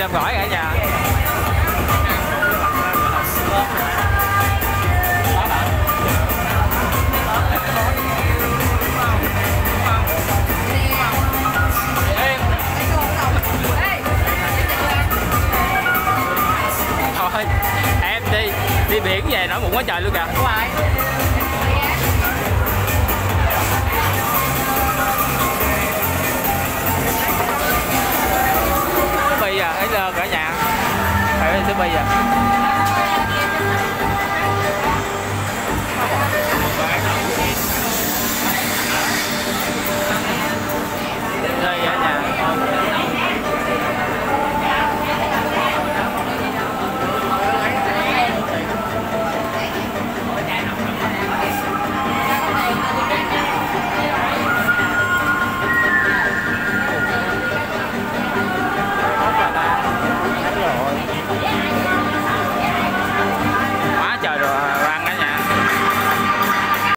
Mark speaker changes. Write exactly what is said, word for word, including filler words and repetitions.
Speaker 1: em gỏi cả nhà. Thôi em đi đi biển về nổi bụng quá trời luôn kìa. Bây giờ thấy cả nhà thấy thứ bây giờ